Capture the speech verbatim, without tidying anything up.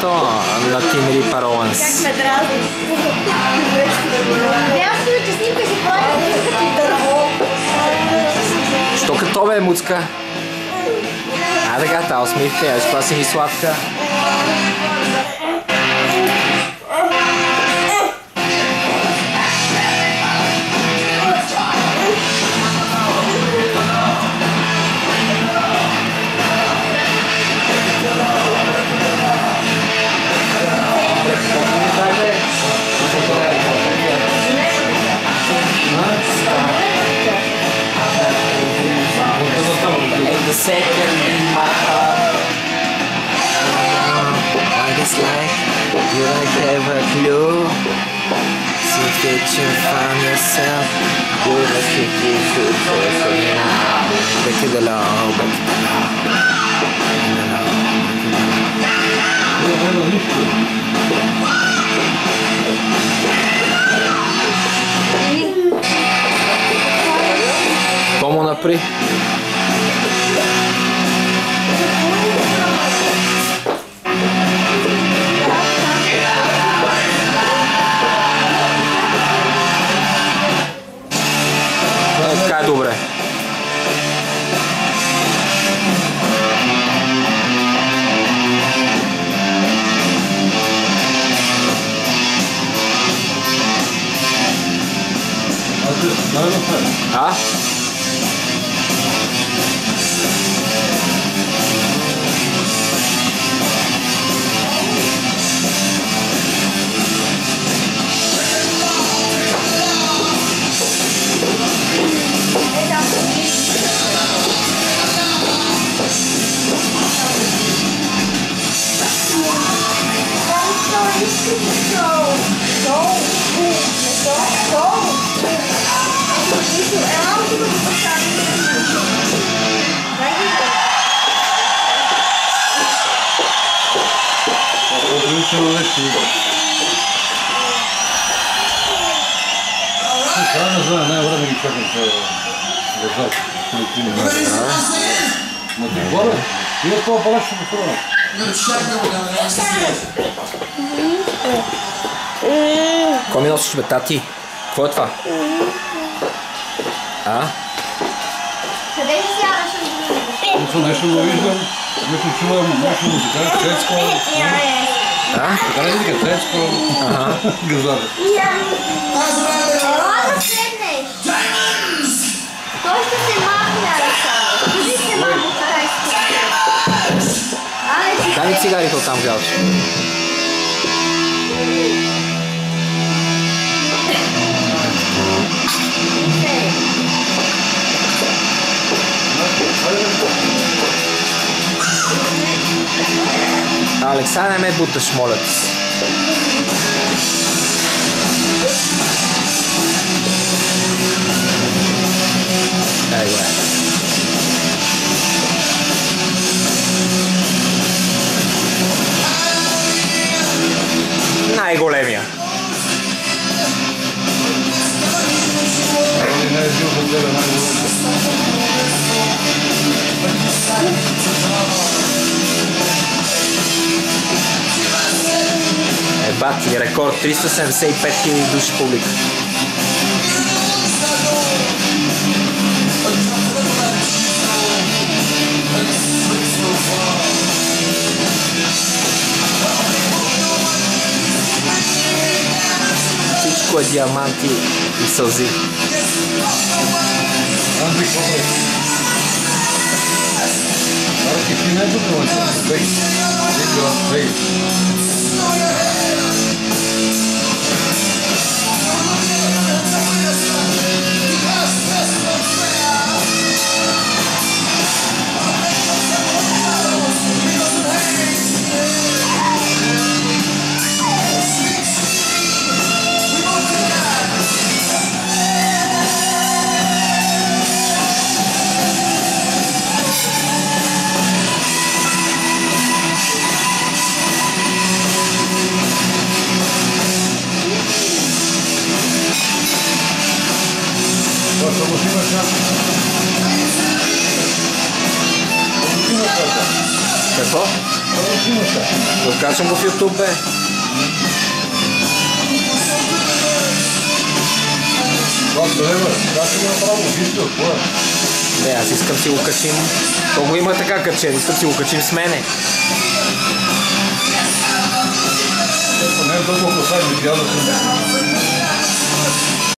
името на Тим Рипър Оуънс. Как ме дразни. Ясно, че снимка си прави като дърво. Що като бе, муцка? А, така, та усмивка, я това си ми сладка. The second in my heart, what it's like, you don't have a clue. Since that you found yourself, you must think you should for now. Back to the law, back to the law, Como напри? Така е добре. А? Това не знае, най-време ги чакам да лежат колективни маза. Но ти горе, тия това палаш ще го храна. Какво ми носиш, бе, тати? Какво е това? А? Къде си сядаш? Тук нещо го виждам, нещо чувам, нещо музика, Цецко. А? Така не вика, Цецко. Газар. Ела да седнеш! Той ще се махне, Александър. Кажи се, мамо, чакай си. Дай ми цигарите оттам гледаш. Александър, не ме буташ, моля ти се. Ей, бе. Най-големия. Не е бил за тебе най-големия. Е, бати, рекорд триста седемдесет и пет хиляди души публика. Всичко е диаманти и сълзи. Андрей, какво прави? Ара ти ти не е добре, бей. Бей. Го качвам го в YouTube, бе. Как да е, бе? Как ще го направо? Вижте, какво е? Не, аз искам си го качим. То го има така качен, искам си го качим с мене. Ето, не е дълго косай, ми трябва да се